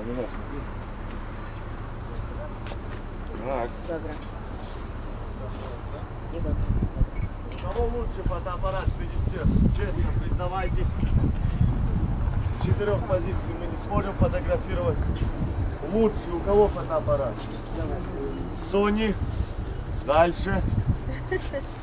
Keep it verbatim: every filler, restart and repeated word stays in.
Так. Добре. У кого лучше фотоаппарат среди всех? Честно, признавайтесь. С четырех позиций мы не сможем фотографировать. Лучше у кого фотоаппарат? Sony. Дальше.